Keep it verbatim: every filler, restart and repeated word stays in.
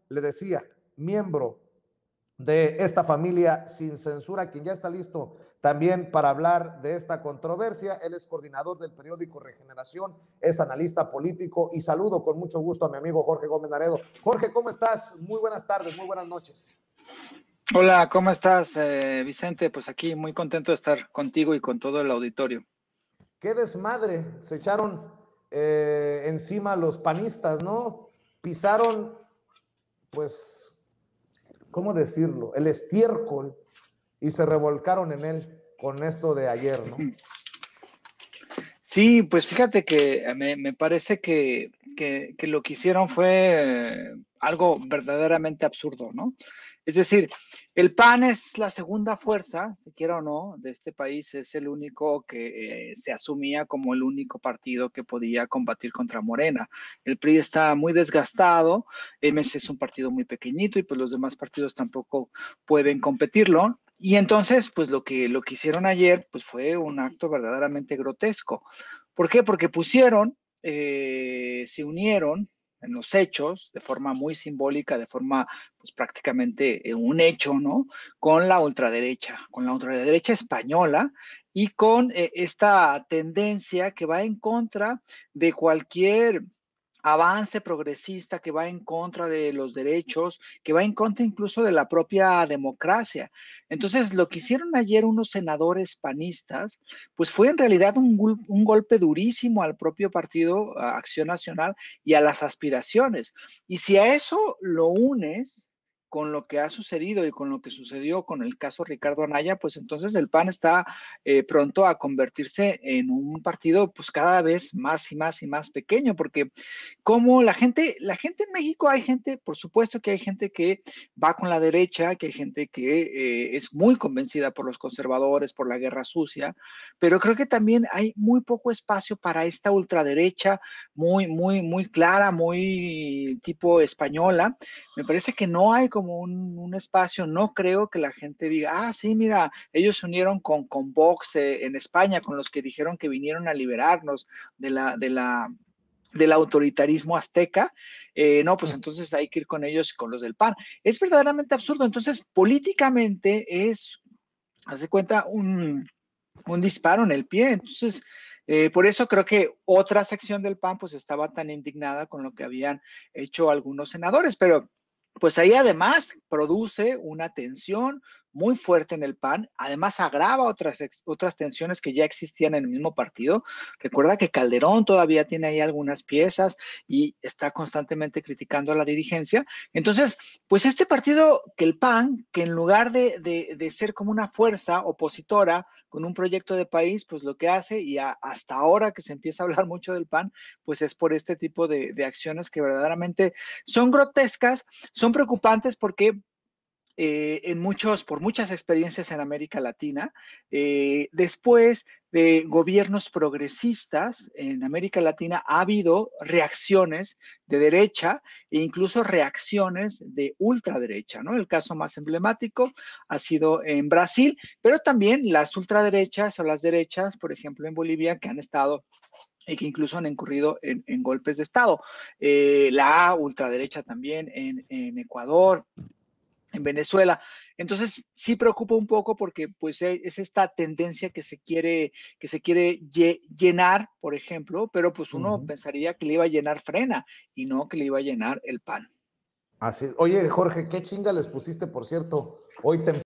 le decía, miembro de esta familia sin censura, quien ya está listo también para hablar de esta controversia. Él es coordinador del periódico Regeneración, es analista político y saludo con mucho gusto a mi amigo Jorge Gómez Naredo. Jorge, ¿cómo estás? Muy buenas tardes, muy buenas noches. Hola, ¿cómo estás, eh, Vicente? Pues aquí muy contento de estar contigo y con todo el auditorio. Qué desmadre se echaron eh, encima los panistas, ¿no? Pisaron, pues, ¿cómo decirlo? El estiércol y se revolcaron en él con esto de ayer, ¿no? Sí, pues fíjate que me, me parece que, que, que lo que hicieron fue eh, algo verdaderamente absurdo, ¿no? Es decir, el P A N es la segunda fuerza, si quiera o no, de este país, es el único que eh, se asumía como el único partido que podía combatir contra Morena. El P R I está muy desgastado, M S es un partido muy pequeñito y pues los demás partidos tampoco pueden competirlo. Y entonces, pues lo que, lo que hicieron ayer, pues fue un acto verdaderamente grotesco. ¿Por qué? Porque pusieron, eh, se unieron en los hechos, de forma muy simbólica, de forma pues prácticamente eh, un hecho, ¿no? Con la ultraderecha, con la ultraderecha española y con eh, esta tendencia que va en contra de cualquier avance progresista, que va en contra de los derechos, que va en contra incluso de la propia democracia. Entonces, lo que hicieron ayer unos senadores panistas, pues fue en realidad un, un golpe durísimo al propio partido a Acción Nacional y a las aspiraciones. Y si a eso lo unes con lo que ha sucedido y con lo que sucedió con el caso Ricardo Anaya, pues entonces el P A N está eh, pronto a convertirse en un partido pues cada vez más y más y más pequeño, porque como la gente, la gente en México hay gente, por supuesto que hay gente que va con la derecha, que hay gente que eh, es muy convencida por los conservadores, por la guerra sucia, pero creo que también hay muy poco espacio para esta ultraderecha muy, muy, muy clara, muy tipo española. Me parece que no hay como un, un espacio, no creo que la gente diga, ah, sí, mira, ellos se unieron con, con Vox eh, en España, con los que dijeron que vinieron a liberarnos de la, de la del autoritarismo azteca, eh, no, pues entonces hay que ir con ellos, con los del P A N. Es verdaderamente absurdo. Entonces, políticamente es, hace cuenta, un, un disparo en el pie. Entonces, eh, por eso creo que otra sección del P A N pues estaba tan indignada con lo que habían hecho algunos senadores, pero pues ahí además produce una tensión muy fuerte en el P A N, además agrava otras, otras tensiones que ya existían en el mismo partido. Recuerda que Calderón todavía tiene ahí algunas piezas y está constantemente criticando a la dirigencia. Entonces, pues este partido, que el P A N, que en lugar de, de, de ser como una fuerza opositora con un proyecto de país, pues lo que hace, y a, hasta ahora que se empieza a hablar mucho del P A N, pues es por este tipo de, de acciones que verdaderamente son grotescas, son preocupantes porque eh, en muchos, por muchas experiencias en América Latina, eh, después de gobiernos progresistas en América Latina ha habido reacciones de derecha e incluso reacciones de ultraderecha, ¿no? El caso más emblemático ha sido en Brasil, pero también las ultraderechas o las derechas, por ejemplo, en Bolivia, que han estado y que incluso han incurrido en, en golpes de Estado. Eh, la ultraderecha también en, en Ecuador, en Venezuela. Entonces, sí preocupa un poco porque pues es esta tendencia que se quiere, que se quiere llenar, por ejemplo, pero pues uno Uh-huh. pensaría que le iba a llenar Frena y no que le iba a llenar el P A N. Así, oye, Jorge, qué chinga les pusiste, por cierto, hoy temprano.